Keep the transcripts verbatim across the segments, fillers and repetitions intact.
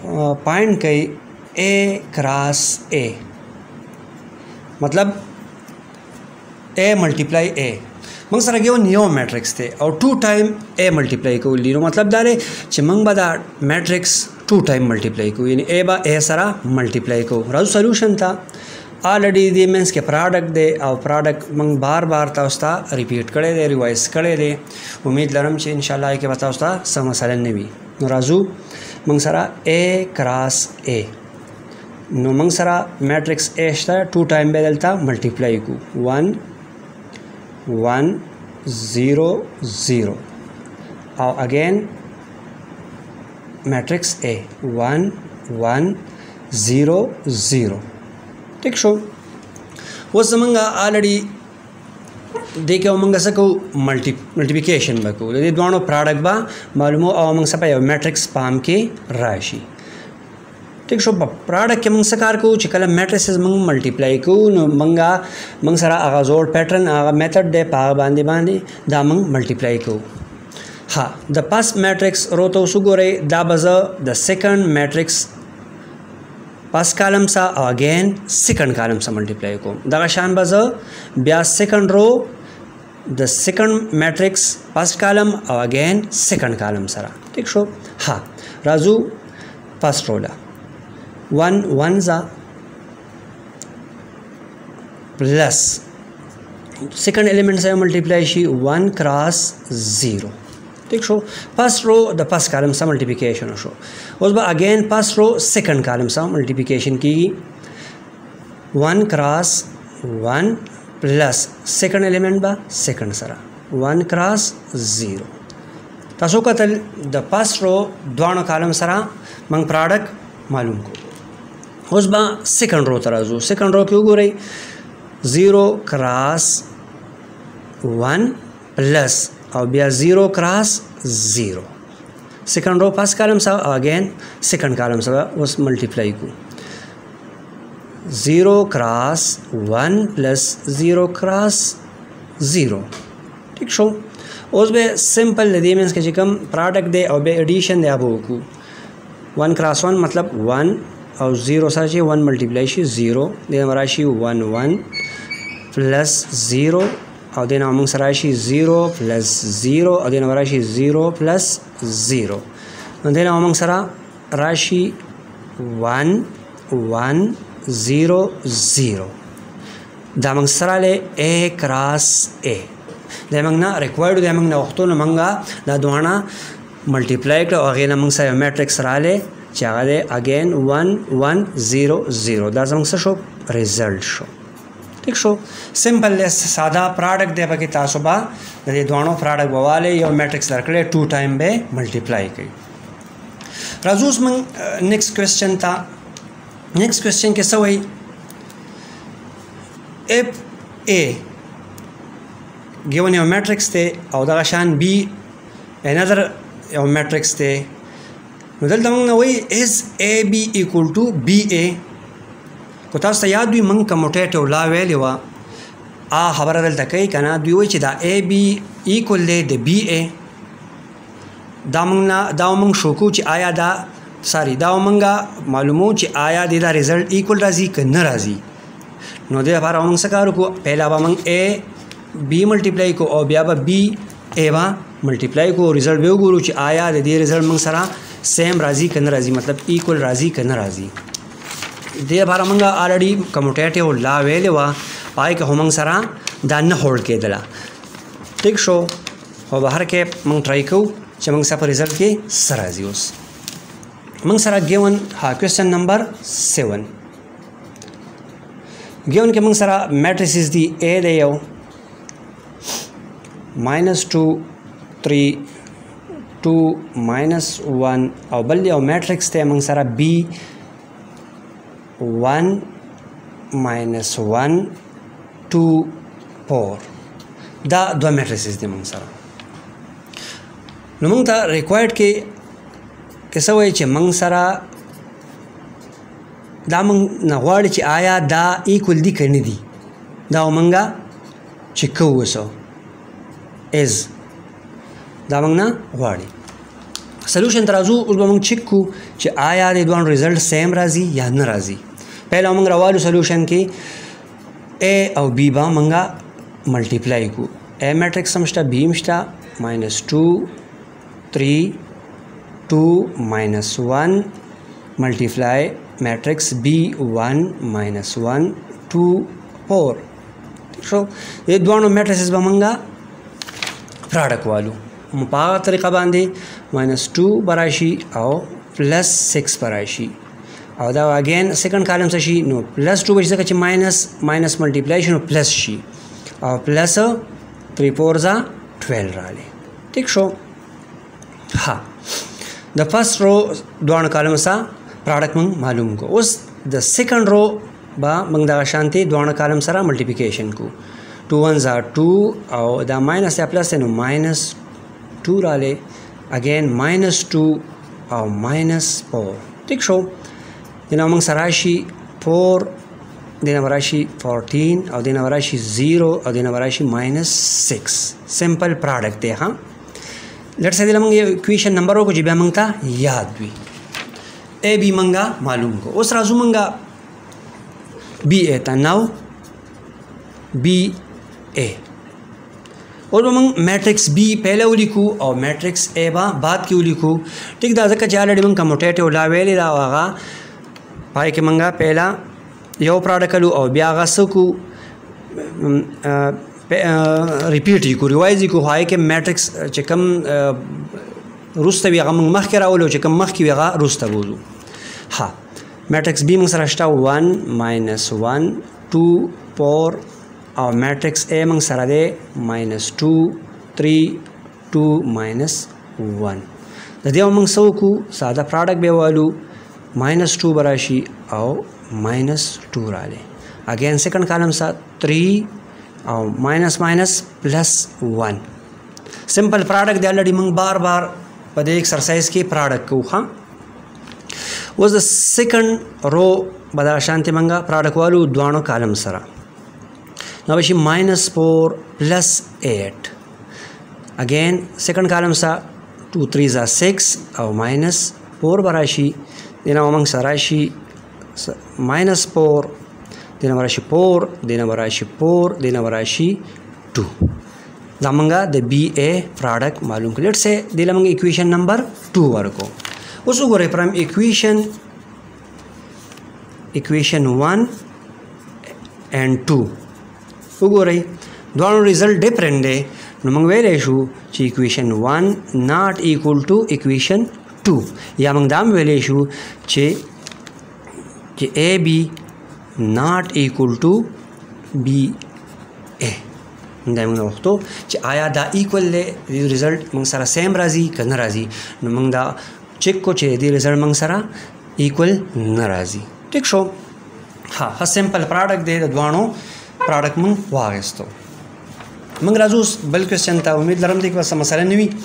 पॉइंट कई ए क्रॉस ए मतलब A multiply ए मंग सर गिवन यो मैट्रिक्स थे और टू टाइम ए मल्टीप्लाई को लीनो मतलब दारे च मंग बदा मैट्रिक्स टू टाइम मल्टीप्लाई को यानी ए बा ए सरा मल्टीप्लाई को राजू सोल्यूशन था ऑलरेडी दी मीन्स के प्रोडक्ट दे और प्रोडक्ट मंग बार बार था उसका रिपीट करे दे रिवाइज करे दे उम्मीद लरम च इंशाल्लाह के बता उसका समसलन ने भी राजू मंग सरा ए क्रॉस ए नो मंग सरा मैट्रिक्स ए था टू टाइम बदलता मल्टीप्लाई को वन वन ज़ीरो ज़ीरो और again matrix A one one zero zero ठीक शो वो समंगा ऑलरेडी देखे मंगा सको मल्टी मल्टीप्लिकेशन बको यदि दोनों प्रोडक्ट बा मालूम और मंग सपा मैट्रिक्स पाम के राशि ठीक शो प्रोडक्ट के मंग सकार को चिकल मैट्रिसेस मंग मल्टीप्लाई को मंगा मंग सरा आगा जोड़ पैटर्न आगा मेथड दे पा बांधे बांधे दा मंग मल्टीप्लाई को हाँ द फर्स्ट मैट्रिक्स रो तो सुगोरे दा बजा द सेकंड मैट्रिक्स फर्स्ट कॉलम सा अगेन सेकंड कॉलम सा मल्टीप्लाई को दगा शान बजा ब्या सेकंड रो द second matrix first column again second column सरा ठीक शो हाँ राजू फर्स्ट रो ला वन वन ज़ा प्लस सेकंड एलिमेंट से मल्टीप्लाई शी वन क्रॉस ज़ीरो ठीक शो फर्स्ट रो द फर्स्ट कॉलम सा मल्टीप्लिकेशन शो उस बाद again first row second column सा मल्टीप्लिकेशन की one cross one plus second element बा सेकंड सरा वन क्रॉस ज़ीरो तसो कतल द फर्स्ट रो दोनों कॉलम सरा मंग प्रोडक्ट मालूम को उस बा सेकंड रो तराजू सेकंड रो क्यों गो रही ज़ीरो क्रॉस वन प्लस और बिया zero cross zero second row first column सा अगेन सेकंड कॉलम सा उस मल्टीप्लाई को zero cross one plus zero cross zero ठीक शो उस बे सिंपल दे मीन्स के चिकम प्रोडक्ट दे और बे एडिशन दे अब को वन क्रॉस वन मतलब वन और ज़ीरो सर चाहिए वन मल्टीप्लाई शी ज़ीरो देना मराशी वन वन प्लस ज़ीरो और देना अमंग सराशी ज़ीरो प्लस ज़ीरो और देना मराशी ज़ीरो प्लस ज़ीरो देना अमंग सरा राशि वन वन ज़ीरो ज़ीरो दामंग सरा ले ए क्रॉस ए दामंग ना रिक्वायर्ड दामंग ना वक्तों ना मंगा दा दोना मल्टीप्लाई कर और अगेन अमंग सरा मैट्रिक्स सरा ले चाहे again one one zero zero दा जमंग से शो रिजल्ट शो ठीक शो सिंपल सादा प्रोडक्ट दे बाकी तासुबा दे दोनों प्रोडक्ट बवाले या मैट्रिक्स लड़के टू टाइम बे मल्टीप्लाई की राजूस में नेक्स्ट क्वेश्चन था नेक्स्ट क्वेश्चन के सवई if A given your matrix थे और दगाशान बी अनदर योर मैट्रिक्स थे मतलब तमंग ना वही is A B equal to B A को तास याद भी मंग कमोटेटिव ला वेल वा आ खबर दल तकई कना दुई वही चिदा ए बी इक्वल दे द बी ए दामंग ना दामंग शोकू च आया दा सॉरी दामंगा मालूमो च आया दे दा रिजल्ट इक्वल राजी क न राजी नो दे बार मंग सकार को पहला बा मंग ए बी मल्टीप्लाई को और बिया बा बी ए बा मल्टीप्लाई को रिजल्ट बे गुरु च आया दे दे रिजल्ट मंग सरा सेम राजी कन राजी मतलब इक्वल राजी कन राजी दे बार मंगा ऑलरेडी कम्यूटेटिव ला वेले वा पाई के हमंग सरा दान होल्ड के दला ठीक शो हो बाहर के मंग ट्राई को चमंग सा पर रिजल्ट के सराजी उस मंग सरा गिवन हा क्वेश्चन नंबर सेवन गिवन के मंग सरा मैट्रिसेस दी ए दे यो minus two three two minus one और बल्ले और मैट्रिक्स थे मंग सारा B one minus one two four दा दो मैट्रिसेस थे मंग सारा मंग था रिक्वायर्ड के कैसा हुआ चे मंग सारा दा मंग नवाड़ चे आया दा इक्वल दी करने दी दा मंगा चिक्को सो इज दामंग ना वाड़ी سولوشن ترازو اوس به موږ چیک کو چې آیا د دوه ریزلټ سیم راځي یا نه راځي. پهلا موږ راوالو سولوشن کې A او B با موږ ملټیپلای کو. A میټرکس هم شته، B هم شته، ماینس ټو تھری ټو ماینس ون ملټیپلای میټرکس B ون ماینس ون ټو فور. شو د دوه میټریسز به موږ پراډکټ والو په هغه طریقه باندې ماینس ټو براشي او پلس سکس براشي او دا اگین سیکنډ کالم څه شي نو پلس ټو بشي ځکه چې ماینس ماینس ملټیپلای شي نو پلس شي او پلس تھری فور زا ټویلو رالی. ٹھیک شو. ها د فرست رو دوه کالم سره پراډکټ موږ معلوم کو. اوس د سیکنډ رو با موږ دغه شانتي دوه کالم سره ملټیپلیکیشن کو. ټو ون زا ټو او دا ماینس یا پلس نو ماینس ټو رالی اگین ماینس ټو او ماینس فور. ٹھیک شو. دینا موږ سره راشي فور، دینا راشي فورټین او دینا راشي زیرو او دینا راشي ماینس سکس. سمپل پراډکټ دی. ها لیټس سے موږ یو اکویشن نمبر وکړو چې بیا موږ ته یاد وي. اے بی موږ معلوم کو. اوس راځو موږ بی اے ته. نو بی اے اور موږ میټرکس بی پہله ولیکو او میټرکس اے با بعد کې ولیکو. ټیک دا ځکه چې الریډي موږ کموټیټیو لا ویلې دا هغه پای کې موږ پہله یو پراډکټ کړو او بیا هغه څه کو ریپیټ کو ریوایز کو. هاي کې میټرکس چې کوم روسته وی هغه موږ مخکې راولو چې کوم مخکې وی هغه روسته بولو. ها میټرکس بی موږ سره شته ون ماینس ون ټو فور او میټرکس اے موږ سره دی ماینس ټو تھری ټو ماینس ون. د دې موږ څه وکړو ساده پراډکټ به والو ماینس ټو براشي او ماینس ټو رالی. اگین سیکنډ کالم سره تھری او ماینس ماینس پلس ون. سمپل پراډکټ دی الریډي موږ بار بار په دې ایکسرسایز کې پراډکټ کوو. ها اوس د سیکنډ رو به دغه شانتې موږ پراډکټ والو دوه کالم سره. نو بشي ماینس فور پلس ایٹ. اگین سیکنڈ کالم سا ٹو تھری زا سکس او ماینس فور براشي. دینا موږ سره راشي ماینس فور، دینا براشي فور، دینا براشي فور، دینا براشي ټو. دا موږ د بی اے پراډکټ معلوم کړ. لیټس سے دله موږ اکویشن نمبر ټو ورکو. اوس وګورئ فرام اکویشن اکویشن ون اینڈ ټو وګورئ دوه ریزلټ ډیفرنٹ دی. نو موږ ویلی شو چې اکویشن ون ناٹ ایکول ټو اکویشن ټو، یا موږ دا هم ویلی شو چې چې اے بی ناٹ ایکول ټو بی اے. دا موږ وختو چې آیا دا ایکول دی د ریزلټ موږ سره سیم راځي که نه راځي. نو موږ دا چیک کو چې د ریزلټ موږ سره ایکول نه راځي. ټیک شو. ها ها سمپل پراډکټ دی د دوانو پراډکټ موږ واغېستو. موږ راځو بل کوېسچن ته. امید لرم دې کې به څه مسله نه وي.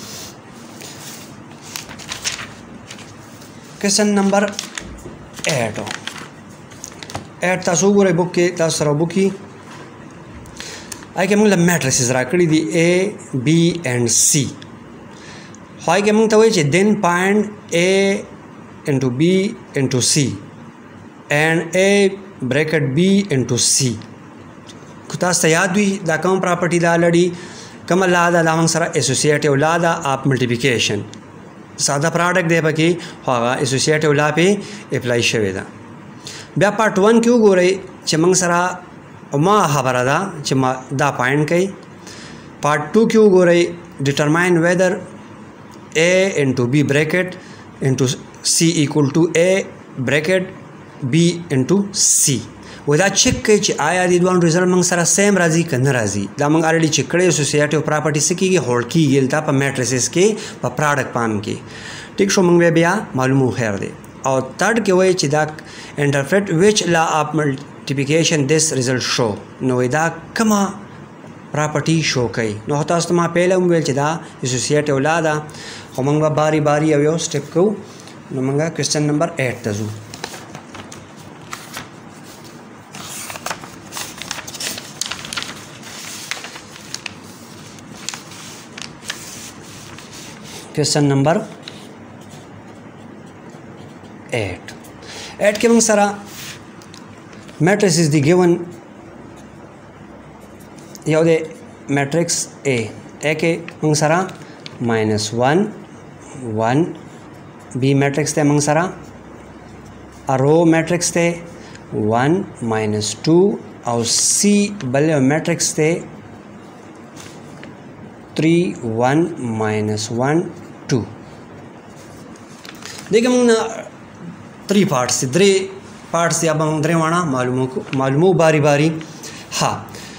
کوېسچن نمبر ایټ ایټ تاسو وګورئ بک کې تاسو سره بک کې هغې کې موږ له میټریسز راکړي دي اے بی اینډ سی. هغې کې موږ ته وایي چې دین فایند اے انټو بی انټو سی اینډ اے بریکټ بی انټو سی. تاسو ته یاد وي دا کوم پراپرټي ده الریډي کومه لا ده دا موږ سره اسوسیټیو لا ده اف ملټیپلیکیشن. ساده پراډکټ دی پکې خو هغه اسوسیټیو لا پې اپلای شوې ده. بیا پارت ون کې وګورئ چې موږ سره ما خبره ده چې ما دا پوینټ کوي. پارت ټو کې وګورئ ډیټرماین ویدر اے انټو بی بریکٹ انټو سی ایکول ټو اے بریکٹ بی انټو سی. و دا چیک کوي چې آیا د دوه ریزلټ موږ سره سیم راځي که نه راځي. دا موږ الریډي چیک کړی اسوسیټیو پراپرټي څه کېږي هولډ کېږي دلته په میټریسز کې په پراډکټ فارم کې. ټیک شو. موږ بیا معلومو خیر دی. او تھرډ کې وایي چې دا انټرپریټ ویچ لا اف ملټیپلیکیشن دس ریزلټ شو. نو دا کومه پراپرټي شو کوي. نو تاسو ته ما پهله هم ویل چې دا اسوسیټیو لا ده خو موږ به باری باری یو یو سټپ کوو. نو موږ کوېسچن نمبر ایټ ته ځو. Question number eight. eight के मंग सरा matrix is the given याव दे matrix A. A के मंग सरा minus one one. B matrix ते मंग सरा a row matrix ते one minus two और C बल्ले matrix ते three one minus one two. देखिए मंग थ्री पार्ट्स से द्रे पार्ट्स से अब हम द्रे वाणा मालूमों को मालूमों बारी बारी. हाँ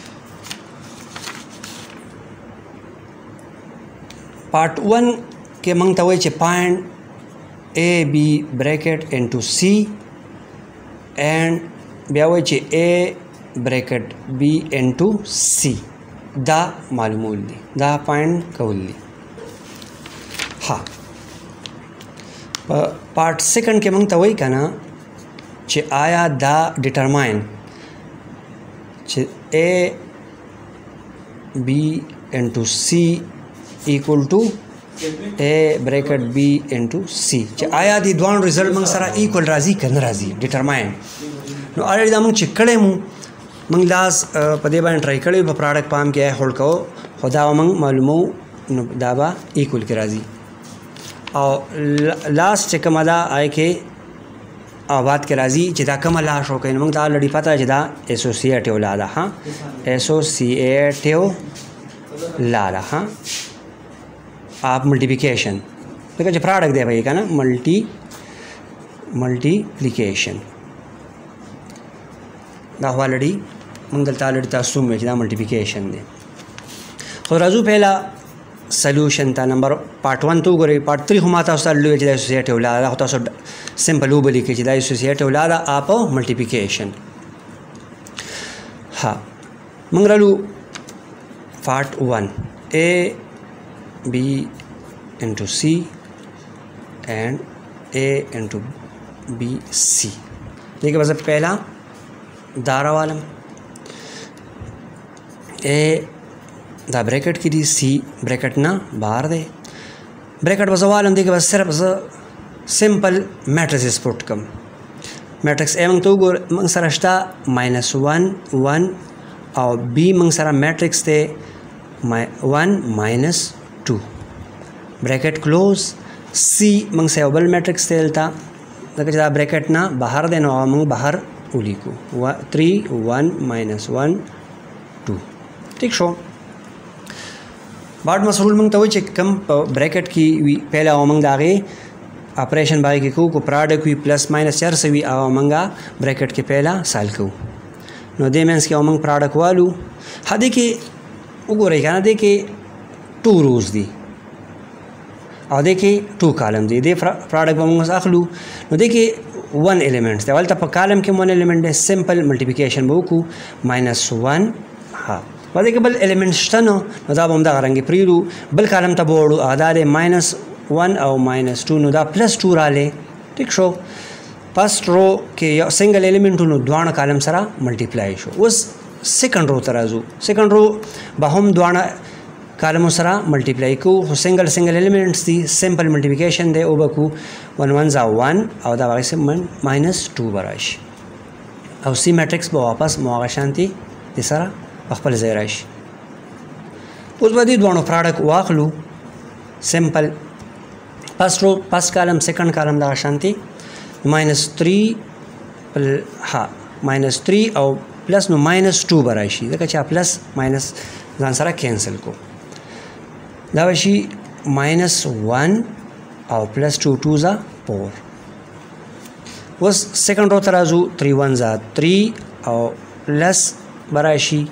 पार्ट वन के मंग तवे चे point A B bracket into C and ब्यावे चे A bracket B into C दा मालूमों ली दा पॉइंट कौली. हाँ पार्ट सेकंड के मंग तवई का ना चे आया दा डिटरमाइन चे A B into C equal to A bracket B into C चे आया दी द्वान रिजल्ट मंग सरा इक्वल राजी कन राजी डिटरमाइन नो ऑलरेडी दा मंग चिकड़े मु मंग लास पदे बान ट्राई करे प प्रोडक्ट पाम के होल्ड को खुदा मंग मालूमो नो दाबा इक्वल के राजी और लास्ट चे कमला आए के आबाद के राजी जिदा कमला शो के मंग दा लड़ी पता जिदा एसोसिएटिव लाला. हाँ एसोसिएटिव लाला. हाँ आप मल्टीप्लिकेशन देखो जो प्रोडक्ट दे भाई का ना मल्टी मल्टीप्लिकेशन दा हुआ लड़ी मंगल ता लड़ी ता सुम में जिदा मल्टीप्लिकेशन दे. तो राजू पहला सॉल्यूशन था नंबर पार्ट वन तो करे पार्ट थ्री हुमाता उस लड़े जिदा एसोसिएटिव लाला होता सो सिंपल उबली के जिदा एसोसिएटिव लाला आप मल्टीप्लिकेशन. हाँ मंगलू part one A B into C and A into B C. देखिए बस पहला दारा वालम ए दा ब्रैकेट की दी सी ब्रैकेट ना बाहर दे ब्रैकेट बस वालम देखिए बस सिर्फ बस सिंपल मैट्रिक्स पुट कम मैट्रिक्स ए मंग तो गोर मंग सरश्ता माइनस वन वन और बी मंग सरा मैट्रिक्स थे one minus two bracket close. C मंग से ओबल मैट्रिक्स तेलता देखिए जरा ब्रैकेट ना बाहर देना और मंग बाहर उली को three one minus one two. ठीक शो बाद मसरूल मंग तो चे कम ब्रैकेट की पहले आओ मंग दागे ऑपरेशन बाई के को को प्रोडक्ट हुई प्लस माइनस चार से भी आओ मंगा ब्रैकेट के पहला साल को नो दे मीन्स के आओ मंग प्रोडक्ट वालू. हाँ देखिए उगो रही ना देखिए टू रोज दी और देखिए टू कॉलम दी दे प्रोडक्ट मंग अखलू नो देखिए वन एलिमेंट्स थे वाल तब कॉलम के वन एलिमेंट है सिंपल मल्टीप्लिकेशन बोकू माइनस वन. हाँ वादे के बल एलिमेंट्स तनो नदाब हम दा करेंगे प्रीरू बल कॉलम तब बोर्डू आधा दे माइनस वन और माइनस टू नुदा प्लस टू राले. ठीक शो फर्स्ट रो के सिंगल एलिमेंट नु द्वाण कॉलम सरा मल्टीप्लाई शो उस सेकंड रो तराजू सेकंड रो बहम द्वाण कॉलम सरा मल्टीप्लाई को सिंगल सिंगल एलिमेंट्स दी सिंपल मल्टीप्लिकेशन दे ओबकू वन वन जा वन और दा वाइस माइनस टू बराश और सी मैट्रिक्स बो वापस मोगा शांति तीसरा अखपल ज़ेराश. उस बाद दोनों प्रोडक्ट वाखलू simple first row first column second column दा शांति माइनस थ्री हाँ माइनस थ्री और प्लस नो माइनस टू बराशी देखा चाह प्लस माइनस जान सारा कैंसिल को दावशी माइनस वन और प्लस टू टू ज़ा फोर. उस सेकंड रो तराजू थ्री वन ज़ा थ्री और प्लस बराशी.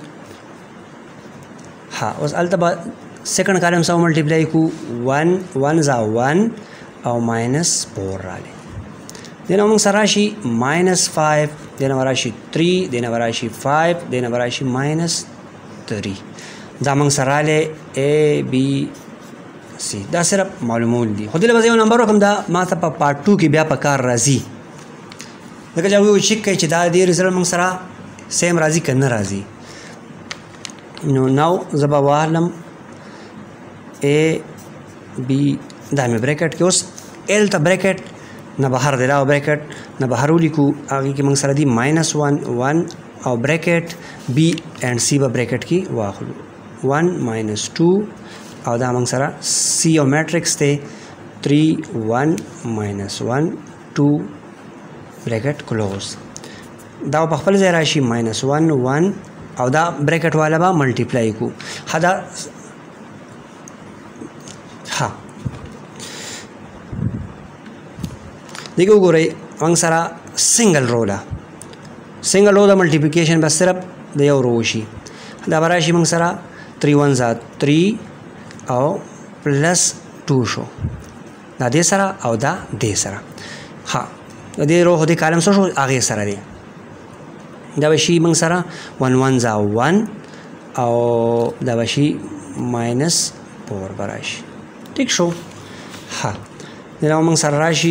हाँ उस अल्तबा सेकंड कॉलम से मल्टीप्लाई को वन वन ज़ा वन और माइनस फोर राले देना मंग सराशी माइनस फाइव देना वराशी थ्री देना वराशी फाइव देना वराशी माइनस थ्री दा मंग सराले ए बी सी दा सिर्फ मालूमूल दी खुद बस नंबर रकम दा मा तब पार्ट टू की ब्या पकार राजी देखा जब वो चिक के चिदा दी रिजल्ट मंग सरा सेम राजी करना राजी नो नाउ जबा वालम ए बी दामे ब्रैकेट के उस एल ता ब्रैकेट نه بهر دی دا بریکټ نه بهر ولیکو هغې کې موږ سره دي ماینس ون ون او بریکټ بی اینڈ سی به بریکټ کې واخلو ون ماینس ټو او دا موږ سره سی او میټرکس دی تھری ون ماینس ون ټو بریکټ کلوز دا په خپل ځای راشي ماینس ون ون او دا بریکټ والا به ملټیپلای کو ها دا ها دیکھو ګورئ موږ سره سنگل رو ده سنگل رو د ملټیپلیکیشن به صرف د یو رو وشي دا به راشي موږ سره تھری ون زا تھری او پلس ټو شو دا دې سره او دا دې سره ها د دې رو د کالم سره شو هغې سره دی دا به شي موږ سره ون ون زا ون او دا به شي ماینس فور به راشي ټیک شو ها دا موږ سره راشي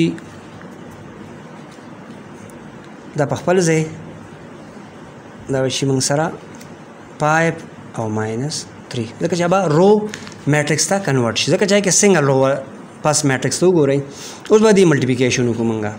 دا په خپل ځای دا به شي موږ سره فایو او ماینس تھری ځکه چې به رو میټرکس ته کنورټ شي ځکه چې کې سنګل رو پس میټرکس ته وګورئ اوس به دې ملټیپلیکیشن وکړو موږ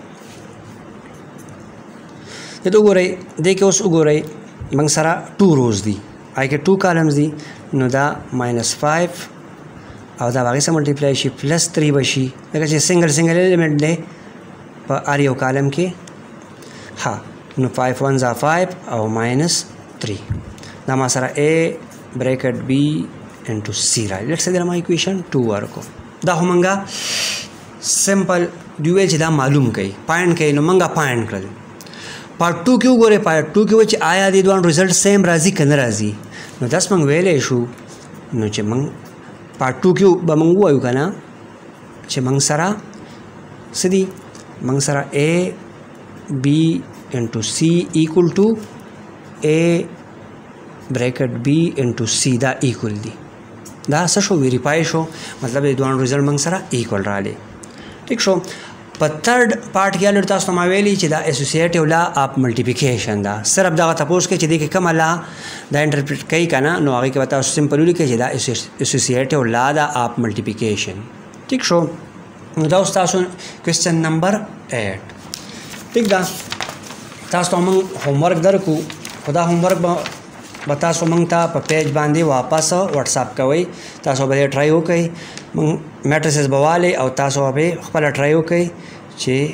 دې ته وګورئ دې کې اوس وګورئ موږ سره ټو روز دي هغې کې ټو کالمز دي نو دا ماینس فایو او دا به هغې سره ملټیپلای شي پلس تھری به شي ځکه چې سنګل سنګل ایلیمنټ دی په هر یو کالم کې ها نو فایو ون زا فایو او ماینس تھری دا ما سره اے بریکٹ بی انٹو سی را لیټس سے ما ایکویشن ټو ورکو دا خو منګه سمپل دی ویل چې دا معلوم کړي پاینټ کړي نو منګه پاینټ کړل پارت ټو کې وګورئ پارت ټو کې و چې آیا د دوه ریزلټ سیم راځي که نه راځي نو داس موږ ویلی شو نو چې موږ پارت ټو کې به موږ ووایو که نه چې موږ سره څه دي موږ سره اے بی انٹو سی ایکول ټو اے بریکٹ بی انٹو سی دا ایکول دی دا څه شو ویریفای شو مطلب د دوه ریزلټ موږ سره ایکول رالی ټیک شو په تھرډ پارټ کې الر تاسو ما ویلي چې دا اسوسییټیو لا اف ملټیپلیکیشن دا صرف دغه تاسو کې چې دغه کومه لا دا انټرپریټ کوي کنه نو هغه کې تاسو سمپل ولیکئ چې دا اسوسییټیو لا دا اف ملټیپلیکیشن ټیک شو نو دا تاسو کوېسچن نمبر ایٹ ٹھیک دا تاسو ته موږ هوم ورک درکو خدا هوم ورک به تاسو موږ ته په پیج باندې واپس واتساپ کوئ تاسو به یې ټرای وکئ موږ میټریسز به والئ او تاسو به خپله ټرای وکئ چې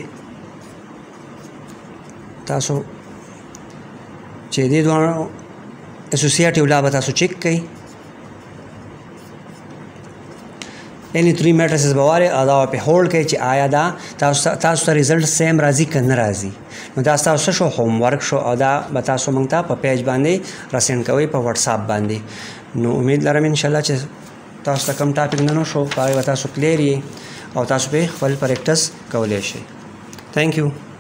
تاسو چې دې دواړو اسوسییټیو لا به تاسو چیک کئ یعنی تھری میټریسز به والئ او دا به هولډ کئ چې آیا دا تاسو تاسو ته ریزلټ سیم راځي که نه راځي نو دا تاسو شو هوم ورک شو او دا به تاسو موږ ته په پیج باندې راسینډ کوئ په واتساپ باندې نو امید لرم انشاءالله چې تاسو ته کوم ټاپک نه نو شو په هغې به تاسو کلیر یې او تاسو به خپل پریکټس کولی شئ تھینک یو